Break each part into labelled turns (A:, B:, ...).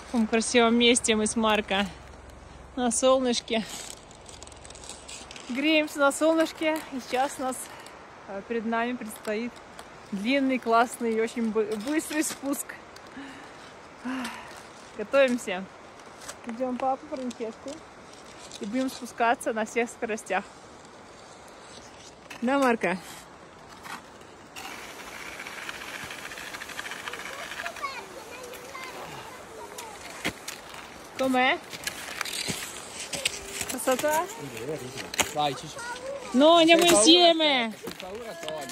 A: В таком красивом месте мы с Марко на солнышке. Греемся на солнышке. И сейчас перед нами предстоит длинный, классный и очень быстрый спуск. Готовимся. Идем папу Франческу и будем спускаться на всех скоростях. Да, Марко? Com'è? Passata?
B: Vai, Ciccio.
A: No, andiamo insieme!
B: Paura togli.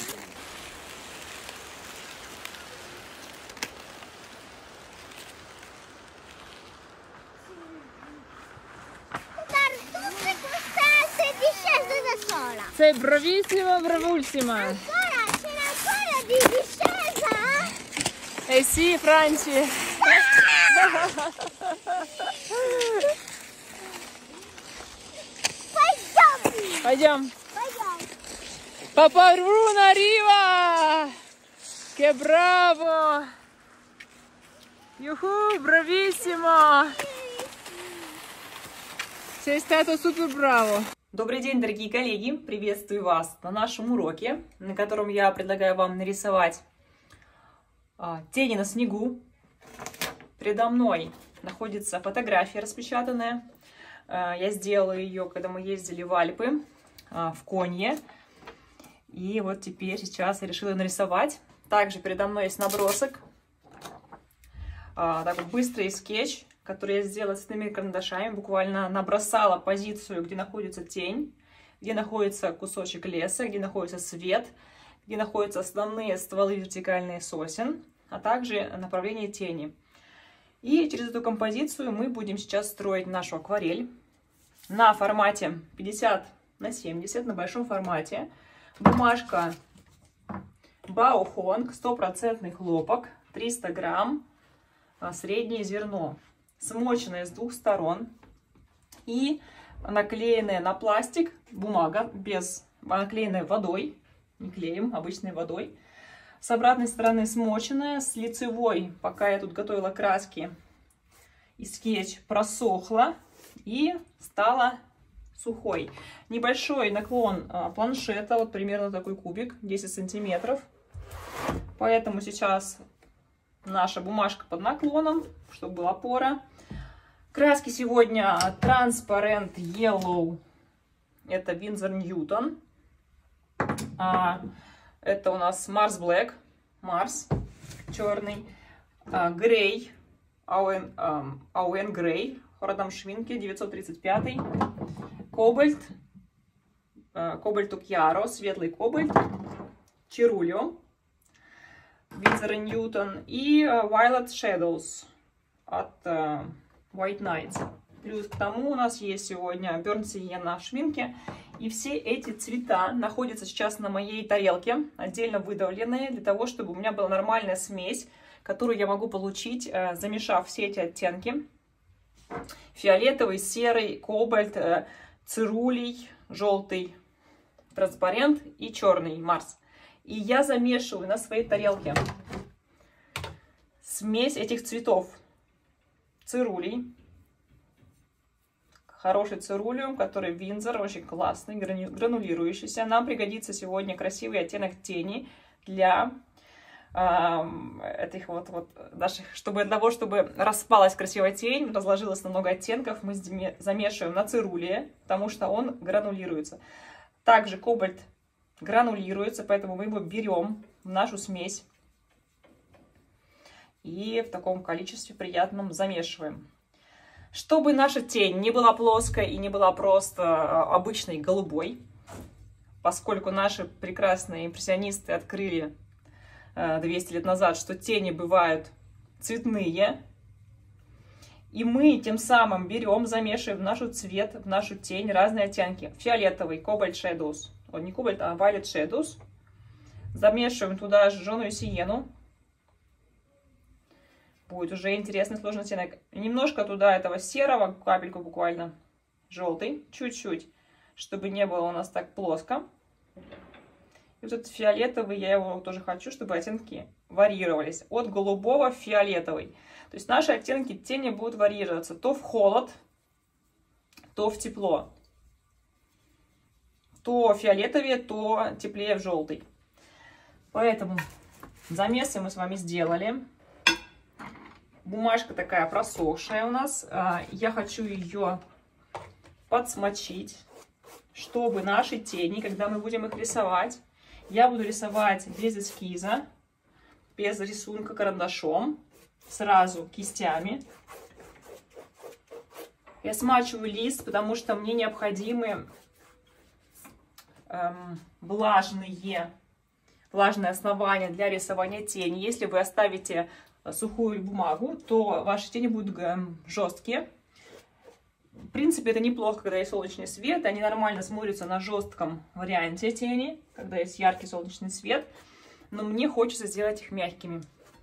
C: Tutte queste discese da sola.
A: Sei bravissima, bravissima!
C: Ancora, c'era ancora di discesa?
A: Eh sì, Franci! Пойдем!
C: Пойдем.
A: Папа Bruno arriva! Che bravo! Юху, брависсимо! Sei stato super bravo! Добрый день, дорогие коллеги! Приветствую вас на нашем уроке, на котором я предлагаю вам нарисовать тени на снегу. Передо мной находится фотография распечатанная. Я сделала ее, когда мы ездили в Альпы, в Конье. И вот теперь сейчас я решила нарисовать. Также передо мной есть набросок. Такой быстрый скетч, который я сделала цветными карандашами. Буквально набросала позицию, где находится тень, где находится кусочек леса, где находится свет, где находятся основные стволы вертикальные сосен, а также направление тени. И через эту композицию мы будем сейчас строить нашу акварель на формате 50 на 70, на большом формате. Бумажка Баохонг, 100% хлопок, 300 грамм, среднее зерно, смоченное с двух сторон и наклеенная на пластик бумага, наклеенная водой, не клеем, обычной водой. С обратной стороны смоченная, с лицевой, пока я тут готовила краски, и скетч просохла и стала сухой. Небольшой наклон планшета, вот примерно такой кубик, 10 сантиметров. Поэтому сейчас наша бумажка под наклоном, чтобы была опора. Краски сегодня Transparent Yellow, это Winsor Newton. Это у нас Mars Black, Марс черный, Грей, Ауэн Грей, родом Швинки, 935, Кобальт, Кобальту Кьяро, светлый кобальт, Черулио, Winsor Ньютон и Violet Shadows от White Nights. Плюс к тому у нас есть сегодня Burnt Sienna Швинки. И все эти цвета находятся сейчас на моей тарелке, отдельно выдавленные, для того, чтобы у меня была нормальная смесь, которую я могу получить, замешав все эти оттенки. Фиолетовый, серый, кобальт, цирулий, желтый, транспарент и черный Марс. И я замешиваю на своей тарелке смесь этих цветов. Цирулий. Хороший цирулиум, который Winsor, очень классный, гранулирующийся. Нам пригодится сегодня красивый оттенок тени для этих вот наших, для того, чтобы распалась красивая тень, разложилась на много оттенков, мы замешиваем на цирулие, потому что он гранулируется. Также кобальт гранулируется, поэтому мы его берем в нашу смесь и в таком количестве приятном замешиваем. Чтобы наша тень не была плоской и не была просто обычной голубой, поскольку наши прекрасные импрессионисты открыли 200 лет назад, что тени бывают цветные, и мы тем самым берем, замешиваем в нашу цвет, в нашу тень разные оттенки. Фиолетовый, Cobalt Shadows, не Cobalt, а Violet Shadows. Замешиваем туда жженую сиену. Будет уже интересный сложный оттенок. Немножко туда этого серого, капельку буквально, желтый, чуть-чуть, чтобы не было у нас так плоско. И вот этот фиолетовый, я его тоже хочу, чтобы оттенки варьировались. От голубого в фиолетовый. То есть наши оттенки тени будут варьироваться то в холод, то в тепло. То фиолетовее, то теплее в желтый. Поэтому замесы мы с вами сделали. Бумажка такая просохшая у нас. Я хочу ее подсмочить, чтобы наши тени, когда мы будем их рисовать, я буду рисовать без эскиза, без рисунка карандашом, сразу кистями. Я смачиваю лист, потому что мне необходимы влажное основание для рисования тени. Если вы оставите сухую бумагу, то ваши тени будут жесткие. В принципе, это неплохо, когда есть солнечный свет. Они нормально смотрятся на жестком варианте тени, когда есть яркий солнечный свет. Но мне хочется сделать их мягкими.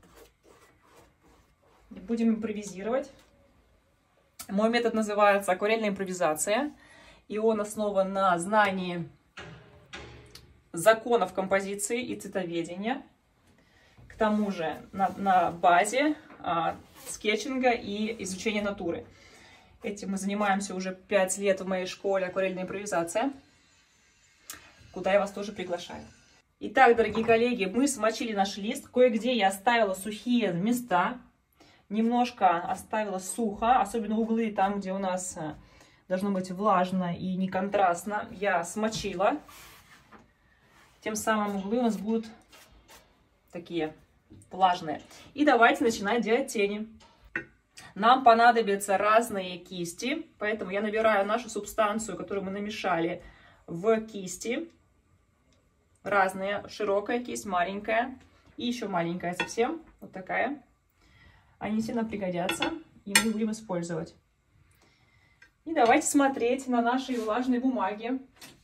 A: Будем импровизировать. Мой метод называется акварельная импровизация. И он основан на знании законов композиции и цветоведения. К тому же на базе скетчинга и изучения натуры. Этим мы занимаемся уже 5 лет в моей школе акварельная импровизация, куда я вас тоже приглашаю. Итак, дорогие коллеги, мы смочили наш лист. Кое-где я оставила сухие места. Немножко оставила сухо, особенно углы, там, где у нас должно быть влажно и не контрастно, я смочила. Тем самым углы у нас будут такие влажные. И давайте начинать делать тени. Нам понадобятся разные кисти, поэтому я набираю нашу субстанцию, которую мы намешали, в кисти. Разные, широкая кисть, маленькая и еще маленькая совсем, вот такая. Они все нам пригодятся, и мы будем использовать. И давайте смотреть на нашей влажной бумаге.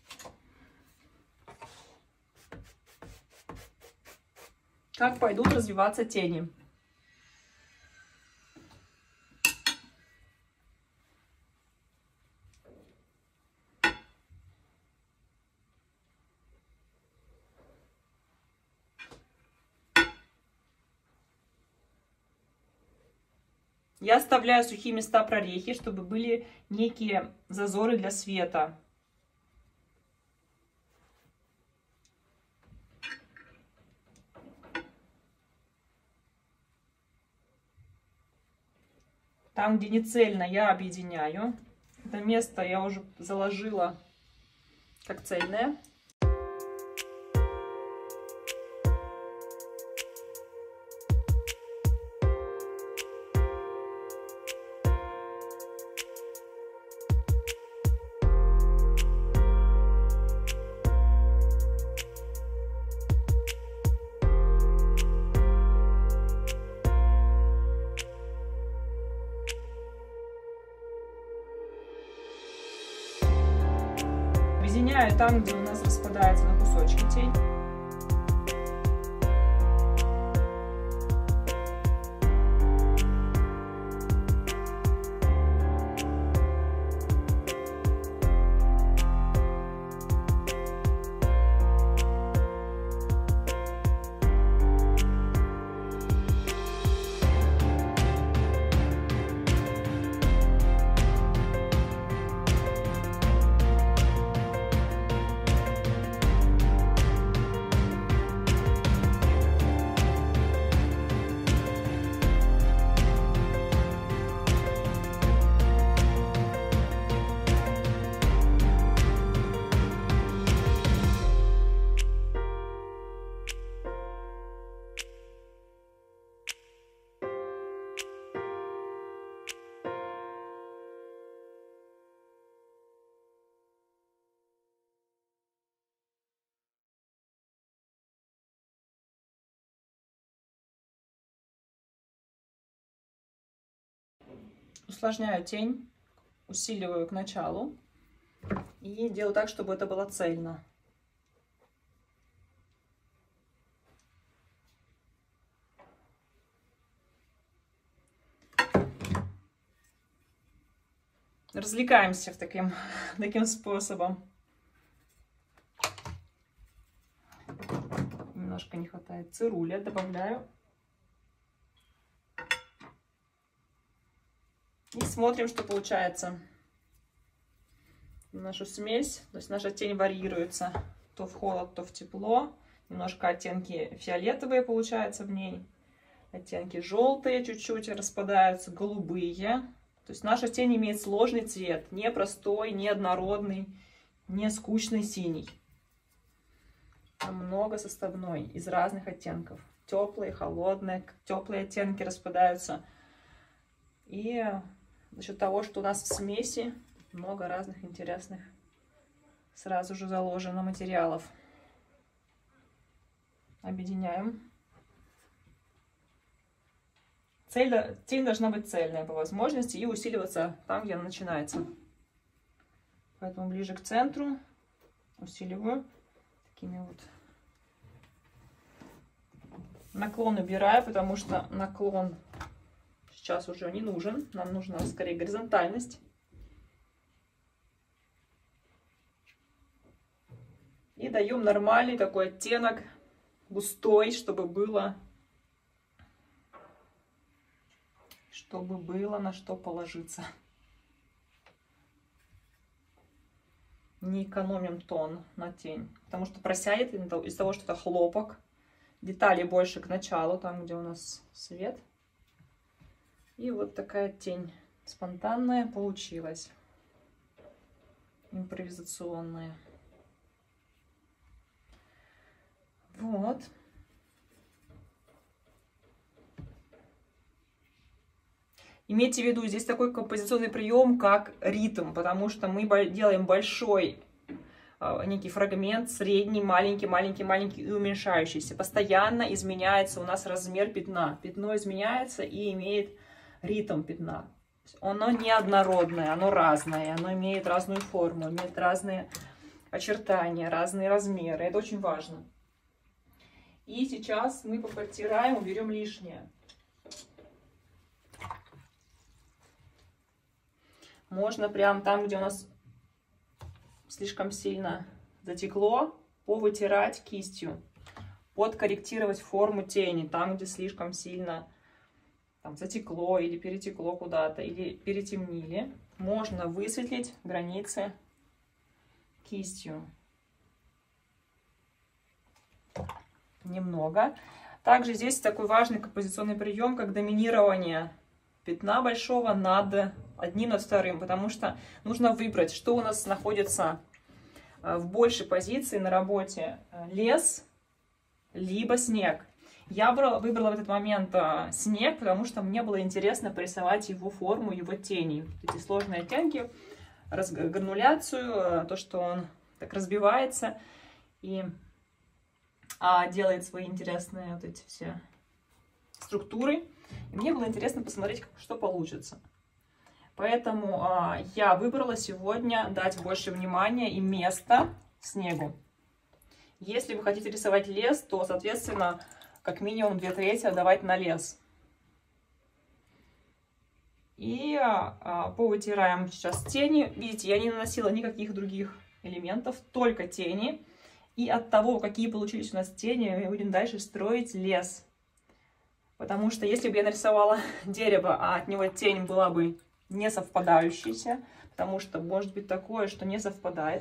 A: Как пойдут развиваться тени. Я оставляю сухие места прорехи, чтобы были некие зазоры для света. Там, где не цельно, я объединяю. Это место я уже заложила как цельное. Объединяю там, где у нас распадается на кусочки тень. Усложняю тень, усиливаю к началу и делаю так, чтобы это было цельно. Развлекаемся таким способом. Немножко не хватает цирюля, добавляю. И смотрим, что получается. Нашу смесь, то есть наша тень варьируется то в холод, то в тепло. Немножко оттенки фиолетовые получаются в ней. Оттенки желтые чуть-чуть распадаются, голубые. То есть наша тень имеет сложный цвет, не простой, не однородный, не скучный синий. А много составной из разных оттенков. Теплые, холодные, теплые оттенки распадаются. И за счет того, что у нас в смеси много разных интересных сразу же заложено материалов. Объединяем. Тень должна быть цельная по возможности и усиливаться там, где она начинается. Поэтому ближе к центру усиливаю такими вот. Наклон убираю, потому что наклон сейчас уже не нужен. Нам нужна скорее горизонтальность. И даем нормальный такой оттенок, густой, чтобы было на что положиться. Не экономим тон на тень, потому что просядет из-за того, что это хлопок. Деталей больше к началу, там, где у нас свет. И вот такая тень спонтанная получилась. Импровизационная. Вот. Имейте в виду, здесь такой композиционный прием, как ритм, потому что мы делаем большой некий фрагмент, средний, маленький, маленький, маленький и уменьшающийся. Постоянно изменяется у нас размер пятна. Пятно изменяется и имеет ритм пятна. Оно неоднородное, оно разное, оно имеет разную форму, имеет разные очертания, разные размеры. Это очень важно. И сейчас мы попотираем, уберем лишнее. Можно прям там, где у нас слишком сильно затекло, повытирать кистью, подкорректировать форму тени, там, где слишком сильно там затекло или перетекло куда-то, или перетемнили. Можно высветлить границы кистью. Немного. Также здесь такой важный композиционный прием, как доминирование пятна большого над одним, над вторым, потому что нужно выбрать, что у нас находится в большей позиции на работе: лес либо снег. Я выбрала в этот момент снег, потому что мне было интересно порисовать его форму, его тени. Эти сложные оттенки, грануляцию, то, что он так разбивается и делает свои интересные вот эти все структуры. И мне было интересно посмотреть, что получится. Поэтому я выбрала сегодня дать больше внимания и места снегу. Если вы хотите рисовать лес, то, соответственно, как минимум 2/3 отдавать на лес. И повытираем сейчас тени. Видите, я не наносила никаких других элементов, только тени. И от того, какие получились у нас тени, мы будем дальше строить лес. Потому что если бы я нарисовала дерево, а от него тень была бы не совпадающаяся, потому что может быть такое, что не совпадает.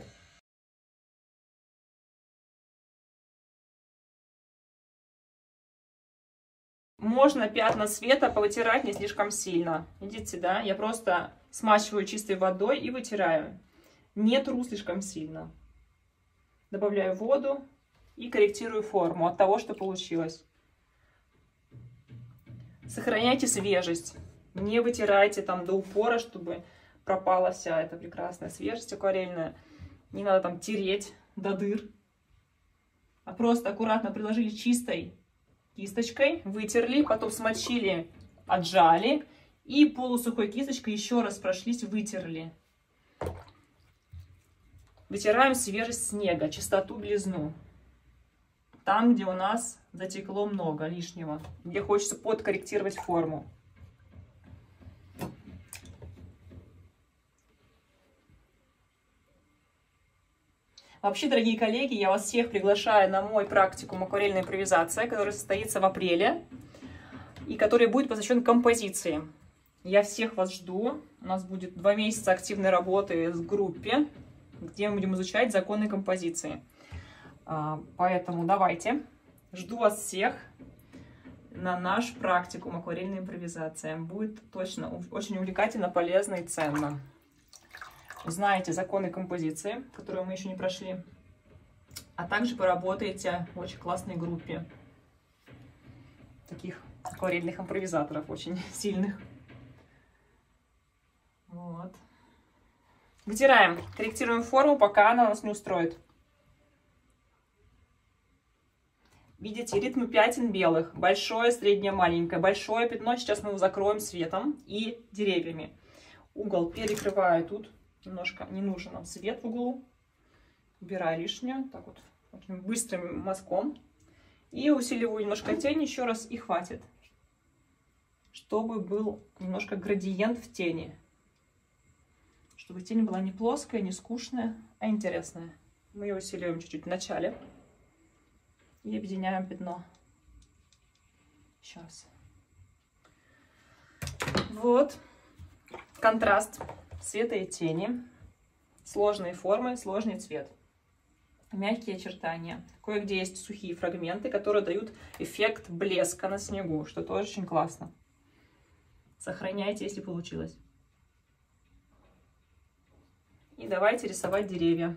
A: Можно пятна света повытирать не слишком сильно. Видите, да? Я просто смачиваю чистой водой и вытираю. Не тру слишком сильно. Добавляю воду и корректирую форму от того, что получилось. Сохраняйте свежесть. Не вытирайте там до упора, чтобы пропала вся эта прекрасная свежесть акварельная. Не надо там тереть до дыр. А просто аккуратно приложили чистой кисточкой, вытерли, потом смочили, отжали и полусухой кисточкой еще раз прошлись, вытерли. Вытираем свежесть снега, чистоту, белизну. Там, где у нас затекло много лишнего, где хочется подкорректировать форму. Вообще, дорогие коллеги, я вас всех приглашаю на мой практикум акварельная импровизация, который состоится в апреле и который будет посвящен композиции. Я всех вас жду. У нас будет 2 месяца активной работы в группе, где мы будем изучать законы композиции. Поэтому давайте. Жду вас всех на наш практикум акварельная импровизация. Будет точно очень увлекательно, полезно и ценно. Узнаете законы композиции, которые мы еще не прошли. А также поработаете в очень классной группе таких акварельных импровизаторов, очень сильных. Вот. Вытираем, корректируем форму, пока она нас не устроит. Видите, ритмы пятен белых. Большое, среднее, маленькое. Большое пятно. Сейчас мы его закроем светом и деревьями. Угол перекрываю тут. Немножко не нужен нам свет в углу. Убираю лишнее. Так вот, очень быстрым мазком. И усиливаю немножко тень еще раз. И хватит. Чтобы был немножко градиент в тени. Чтобы тень была не плоская, не скучная, а интересная. Мы ее усиливаем чуть-чуть в начале. И объединяем пятно. Еще раз. Вот. Контраст света и тени. Сложные формы, сложный цвет. Мягкие очертания. Кое-где есть сухие фрагменты, которые дают эффект блеска на снегу, что тоже очень классно. Сохраняйте, если получилось. И давайте рисовать деревья.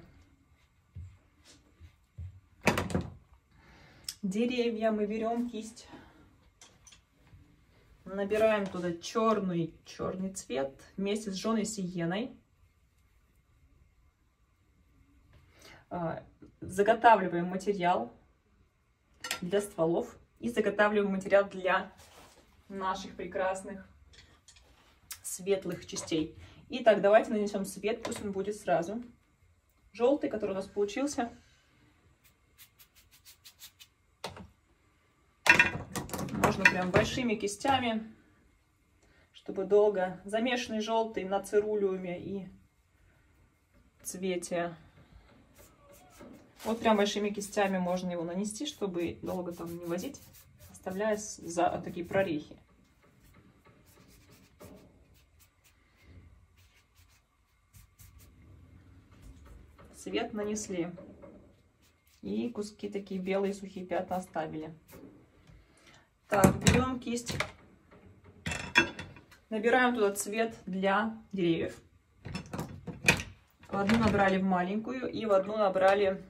A: Деревья, мы берем кисть, набираем туда черный цвет вместе с жженой сиеной. Заготавливаем материал для стволов и заготавливаем материал для наших прекрасных светлых частей. Итак, давайте нанесем свет, пусть он будет сразу. Желтый, который у нас получился. Можно прям большими кистями, чтобы долго. Замешанный желтый на цирулиуме и цвете. Вот прям большими кистями можно его нанести, чтобы долго там не возить, оставляя за такие прорехи. Цвет нанесли. И куски такие белые сухие пятна оставили. Так, берем кисть. Набираем туда цвет для деревьев. В одну набрали в маленькую и в одну набрали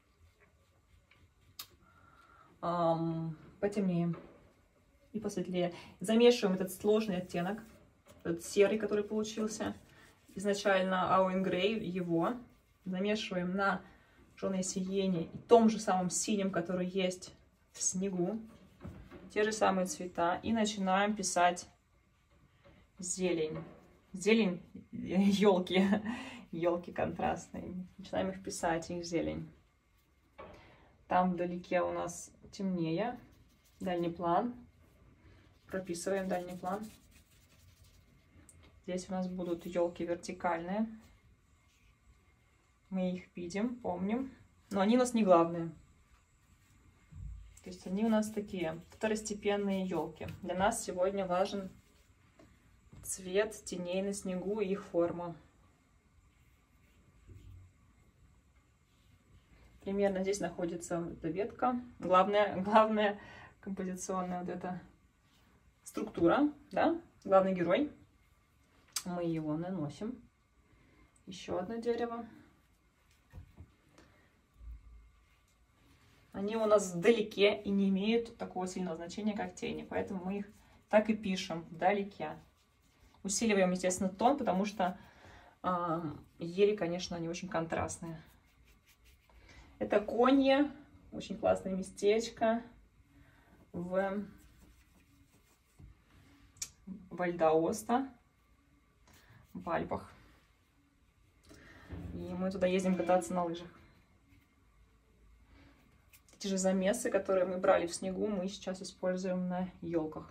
A: потемнее и посветлее. Замешиваем этот сложный оттенок, этот серый, который получился. Изначально Ауэн Грей, его замешиваем на жженой сиене и том же самом синем, который есть в снегу. Те же самые цвета. И начинаем писать зелень. Зелень, елки. Елки контрастные. Начинаем их писать, их зелень. Там вдалеке у нас темнее. Дальний план. Прописываем дальний план. Здесь у нас будут елки вертикальные. Мы их видим, помним. Но они у нас не главные. То есть они у нас такие второстепенные елки. Для нас сегодня важен цвет теней на снегу и их форма. Примерно здесь находится вот эта ветка. Главная композиционная вот эта структура, да? Главный герой. Мы его наносим. Еще одно дерево. Они у нас вдалеке и не имеют такого сильного значения, как тени. Поэтому мы их так и пишем вдалеке. Усиливаем, естественно, тон, потому что ели, конечно, они очень контрастные. Это Конье. Очень классное местечко в Валь-д'Аоста, в Альпах. И мы туда ездим кататься на лыжах. Те же замесы, которые мы брали в снегу, мы сейчас используем на елках.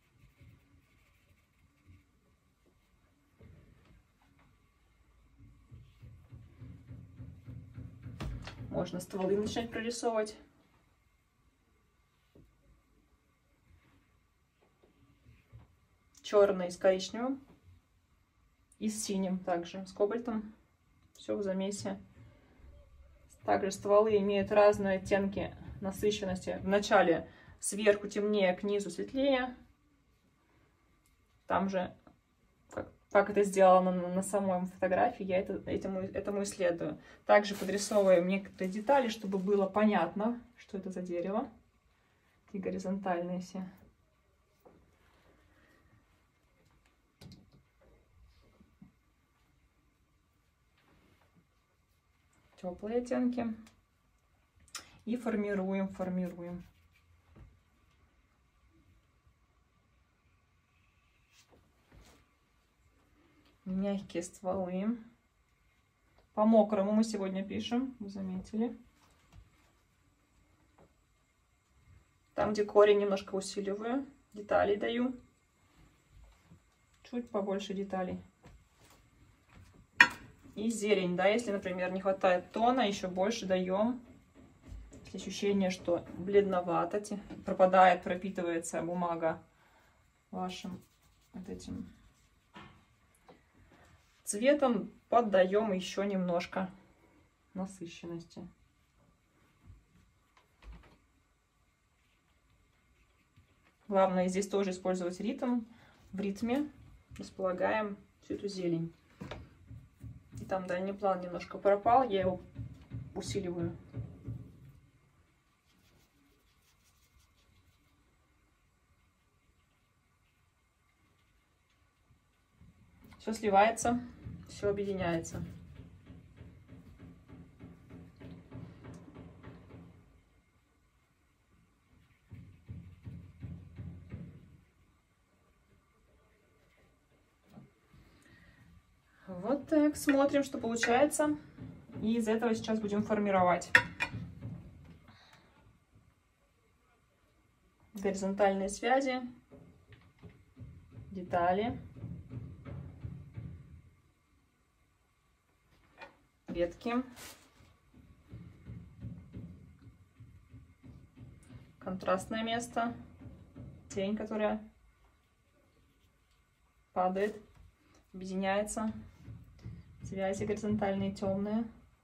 A: Можно стволы начать прорисовывать. черный с коричневым и с синим также, с кобальтом. Все в замесе. Также стволы имеют разные оттенки насыщенности. Вначале сверху темнее, к низу светлее. Там же, как это сделано на самой фотографии, я этому исследую. Также подрисовываем некоторые детали, чтобы было понятно, что это за дерево. И горизонтальные все. Теплые оттенки. И формируем. Мягкие стволы. По мокрому мы сегодня пишем, вы заметили. Там, где корень, немножко усиливаю, деталей даю. Чуть побольше деталей. И зелень, да, если, например, не хватает тона, еще больше даем. Если ощущение, что бледновато, пропадает, пропитывается бумага вашим вот этим цветом, поддаем еще немножко насыщенности. Главное здесь тоже использовать ритм. В ритме располагаем всю эту зелень. И там дальний план немножко пропал, я его усиливаю. Все сливается, все объединяется. Вот так, смотрим, что получается. И из этого сейчас будем формировать горизонтальные связи, детали, ветки, контрастное место, тень, которая падает, объединяется. Связи горизонтальные, темные.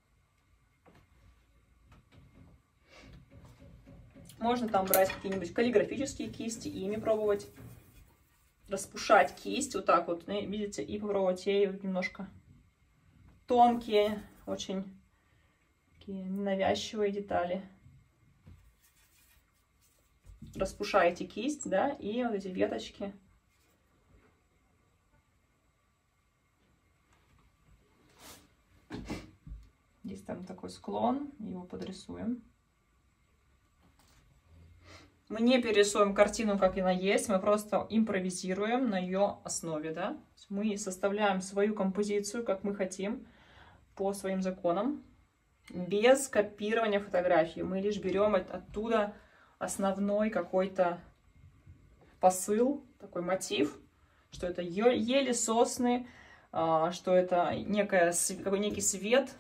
A: Можно там брать какие-нибудь каллиграфические кисти, ими пробовать. Распушать кисть вот так вот, видите, и попробовать ею немножко. Тонкие, очень такие ненавязчивые детали. Распушаете кисть, да, и вот эти веточки. Здесь там такой склон, его подрисуем. Мы не перерисуем картину, как она есть, мы просто импровизируем на ее основе, да. Мы составляем свою композицию, как мы хотим, по своим законам, без копирования фотографии. Мы лишь берем оттуда основной какой-то посыл, такой мотив, что это ели, сосны, что это некий свет,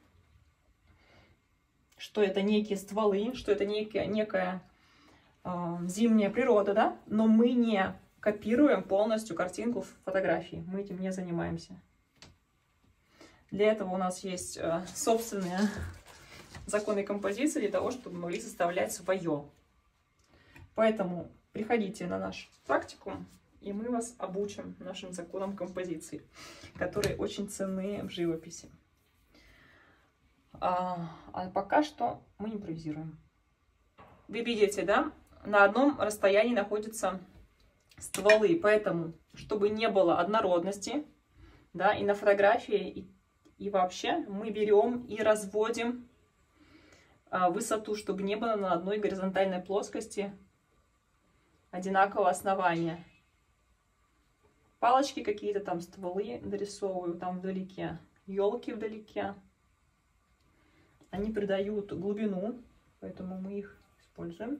A: что это некие стволы, что это некая зимняя природа, да? Но мы не копируем полностью картинку в фотографии, мы этим не занимаемся. Для этого у нас есть собственные законы композиции, для того, чтобы мы могли составлять свое. Поэтому приходите на нашу практику, и мы вас обучим нашим законам композиции, которые очень ценны в живописи. А пока что мы импровизируем. Вы видите, да, на одном расстоянии находятся стволы, поэтому, чтобы не было однородности, да, и на фотографии, и вообще, мы берем и разводим высоту, чтобы не было на одной горизонтальной плоскости одинакового основания. Палочки какие-то там, стволы дорисовываю там вдалеке, елки вдалеке. Они придают глубину, поэтому мы их используем.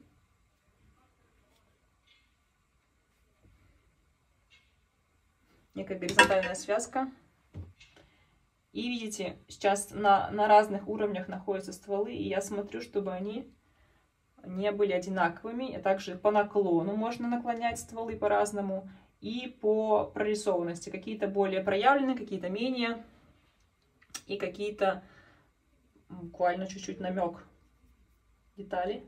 A: Некая горизонтальная связка. И видите, сейчас на разных уровнях находятся стволы, и я смотрю, чтобы они не были одинаковыми. И также по наклону можно наклонять стволы по-разному. и по прорисованности. Какие-то более проявлены, какие-то менее, и какие-то буквально чуть-чуть намек деталей.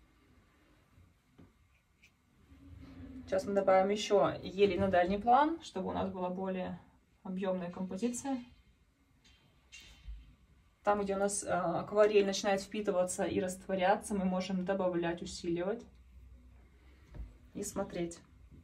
A: Сейчас мы добавим еще ели на дальний план, чтобы у нас была более объемная композиция. Там, где у нас акварель начинает впитываться и растворяться, мы можем добавлять, усиливать и смотреть.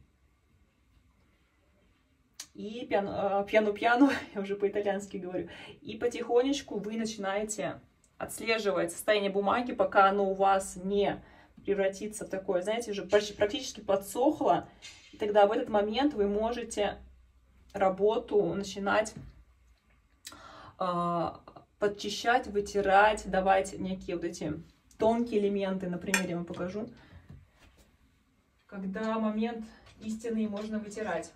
A: И пьяну-пьяну, я уже по-итальянски говорю, и потихонечку вы начинаете отслеживать состояние бумаги, пока оно у вас не превратится в такое, знаете, уже практически подсохло. И тогда в этот момент вы можете работу начинать подчищать, вытирать, давать некие вот эти тонкие элементы. Например, я вам покажу, когда момент истинный можно вытирать.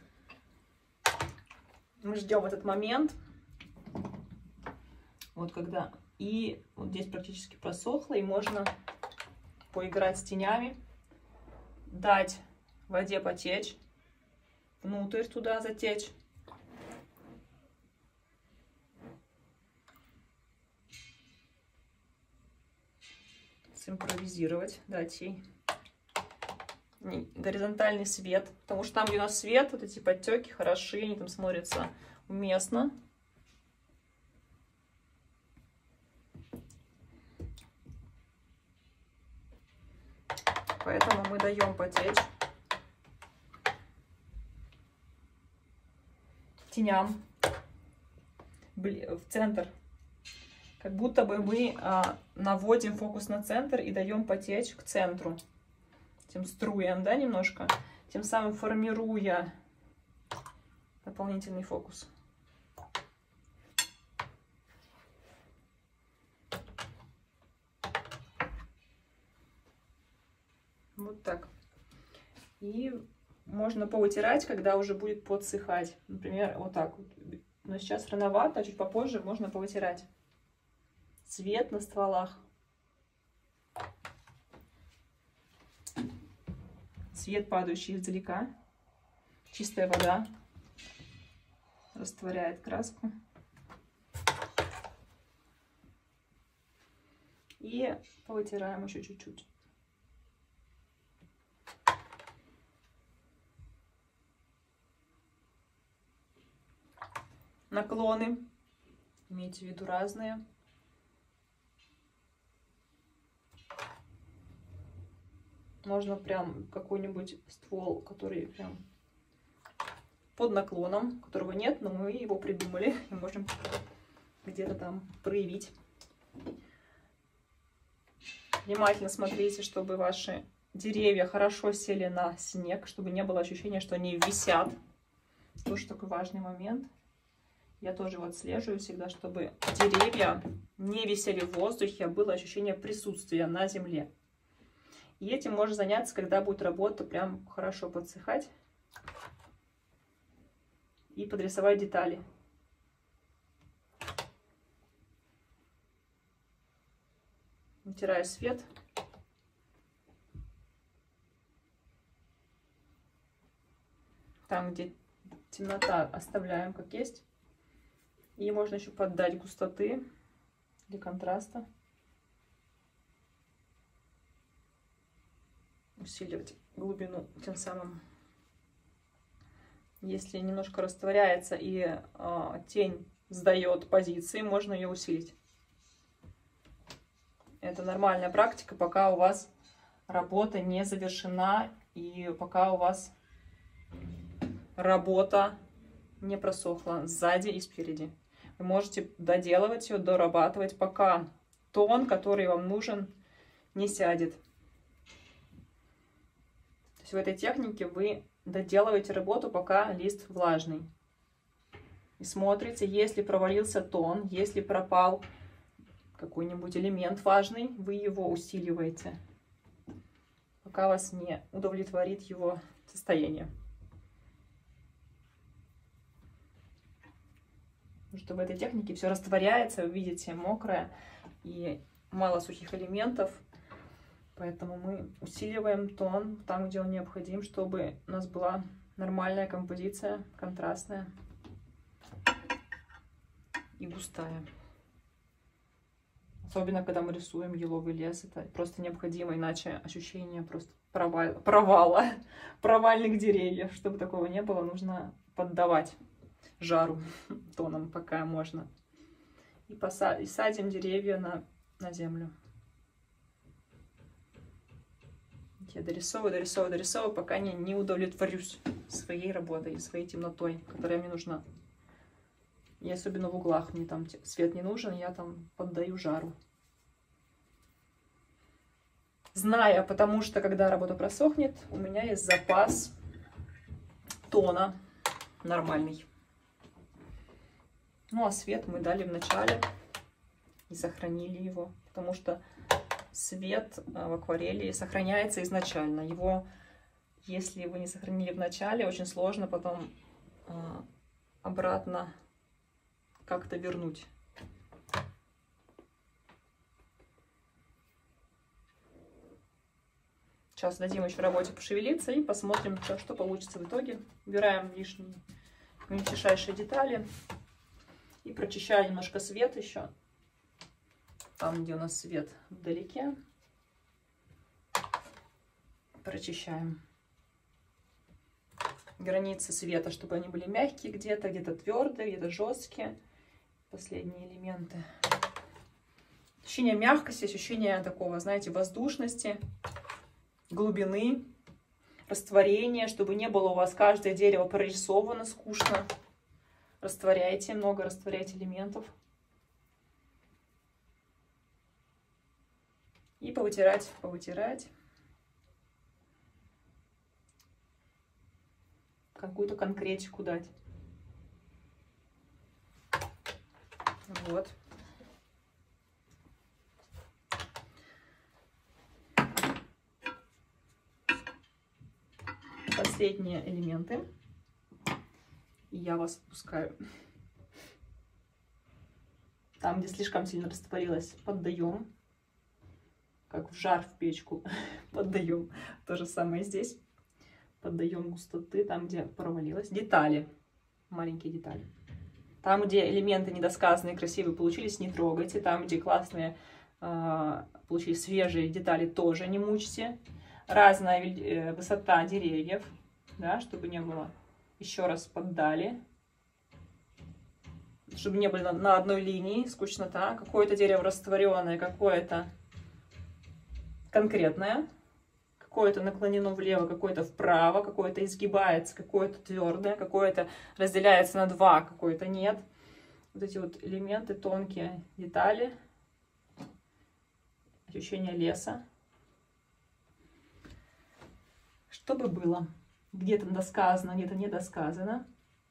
A: Мы ждем этот момент, вот когда, и вот здесь практически просохло, и можно поиграть с тенями, дать воде потечь, внутрь туда затечь. Симпровизировать, дать ей горизонтальный свет, потому что там, где у нас свет, вот эти подтеки хороши, они там смотрятся уместно. Поэтому мы даем потечь теням в центр. Как будто бы мы наводим фокус на центр и даем потечь к центру. Тем струям, да, немножко. Тем самым формируя дополнительный фокус. Вот так. И можно повытирать, когда уже будет подсыхать. Например, вот так вот. Но сейчас рановато, а чуть попозже можно повытирать. Цвет на стволах. Свет, падающий издалека. Чистая вода растворяет краску. И повытираем еще чуть-чуть. Наклоны, имейте в виду, разные. Можно прям какой-нибудь ствол, который прям под наклоном, которого нет, но мы его придумали и можем где-то там проявить. Внимательно смотрите, чтобы ваши деревья хорошо сели на снег, чтобы не было ощущения, что они висят. Тоже такой важный момент. Я тоже вот отслеживаю всегда, чтобы деревья не висели в воздухе, а было ощущение присутствия на земле. И этим можно заняться, когда будет работа прям хорошо подсыхать. И подрисовать детали. Натираю свет. Там, где темнота, оставляем как есть. И можно еще поддать густоты для контраста. Усиливать глубину тем самым. Если немножко растворяется и тень сдает позиции, можно ее усилить. Это нормальная практика, пока у вас работа не завершена и пока у вас работа не просохла сзади и спереди. Вы можете доделывать ее, дорабатывать, пока тон, который вам нужен, не сядет. То есть в этой технике вы доделываете работу, пока лист влажный. И смотрите, если провалился тон, если пропал какой-нибудь элемент важный, вы его усиливаете, пока вас не удовлетворит его состояние. Потому что в этой технике все растворяется, вы видите, мокрое и мало сухих элементов. Поэтому мы усиливаем тон там, где он необходим, чтобы у нас была Нормальная композиция, контрастная и густая. Особенно, когда мы рисуем еловый лес, это просто необходимо, иначе ощущение просто провала, провальных деревьев. Чтобы такого не было, нужно поддавать жару тоном, пока можно. И садим деревья на землю. Я дорисовываю, пока не удовлетворюсь своей работой и своей темнотой, которая мне нужна. И особенно в углах мне там свет не нужен, я там поддаю жару. Зная, потому что когда работа просохнет, у меня есть запас тона нормальный. Ну а свет мы дали в начале и сохранили его, потому что свет в акварели сохраняется изначально. Его, если вы не сохранили в начале, очень сложно потом обратно как-то вернуть. Сейчас дадим еще в работе пошевелиться и посмотрим, что получится в итоге. Убираем лишние мельчайшие детали и прочищаю немножко свет еще. Там, где у нас свет вдалеке, прочищаем границы света, чтобы они были мягкие где-то, где-то твердые, где-то жесткие. Последние элементы. Ощущение мягкости, ощущение такого, знаете, воздушности, глубины, растворения, чтобы не было у вас каждое дерево прорисовано скучно. Растворяйте, много растворяйте элементов. И повытирать. Какую-то конкретику дать. Вот. Последние элементы. И я вас отпускаю. Там, где слишком сильно растворилось, поддаем. Как в жар в печку поддаем. То же самое здесь. Поддаем густоты там, где провалилось. Детали. Маленькие детали. Там, где элементы недосказанные, красивые получились, не трогайте. Там, где классные получились свежие детали, тоже не мучьте. Разная высота деревьев, да, чтобы не было. Еще раз поддали. Чтобы не были на одной линии, скучнота. Какое-то дерево растворенное, какое-то конкретное. Какое-то наклонено влево, какое-то вправо, какое-то изгибается, какое-то твердое, какое-то разделяется на два, какое-то нет. Вот эти вот элементы, тонкие детали. Ощущение леса. Чтобы было где-то досказано, где-то недосказано.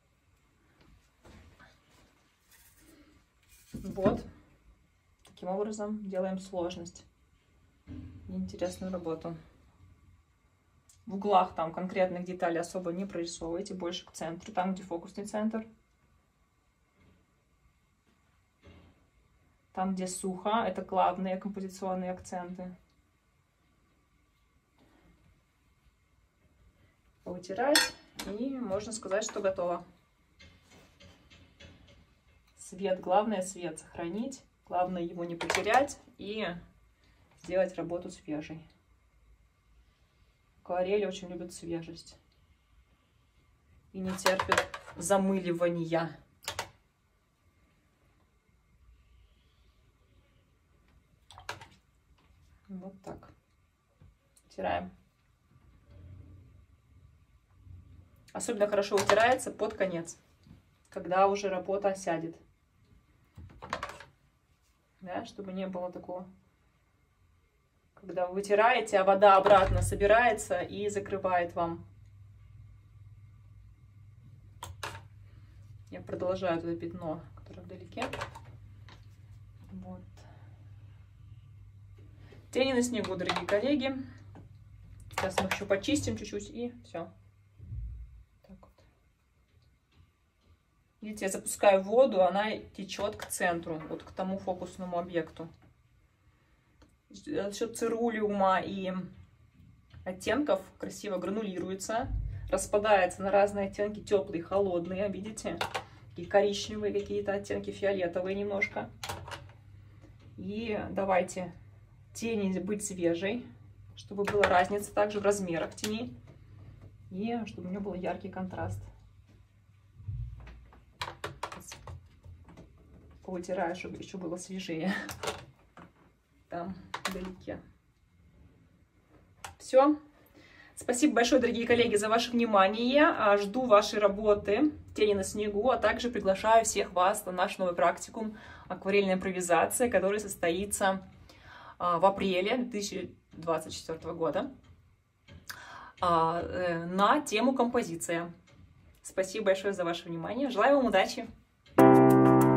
A: Вот. Таким образом делаем сложность и интересную работу. В углах там конкретных деталей особо не прорисовывайте, больше к центру, там, где фокусный центр. Там, где сухо, это главные композиционные акценты. Вытирать, и можно сказать, что готово. Свет, главное свет сохранить, главное его не потерять и сделать работу свежей. Акварели очень любят свежесть и не терпят замыливания. Вот так. Вытираем. Особенно хорошо утирается под конец, когда уже работа осядет. Да, чтобы не было такого, когда вы вытираете, а вода обратно собирается и закрывает вам. Я продолжаю это пятно, которое вдалеке. Вот. Тени на снегу, дорогие коллеги. Сейчас мы еще почистим чуть-чуть и все. Видите, я запускаю воду, она течет к центру, вот к тому фокусному объекту. За счет цирулиума и оттенков красиво гранулируется, распадается на разные оттенки, теплые, холодные, видите? Такие коричневые какие-то оттенки, фиолетовые немножко. И давайте тени быть свежей, чтобы была разница также в размерах тени. И чтобы у нее был яркий контраст. Повытираю, чтобы еще было свежее. Там, вдалеке. Все. Спасибо большое, дорогие коллеги, за ваше внимание. Жду вашей работы «Тени на снегу», а также приглашаю всех вас на наш новый практикум «Акварельная импровизация», который состоится в апреле 2024 года на тему композиция. Спасибо большое за ваше внимание. Желаю вам удачи!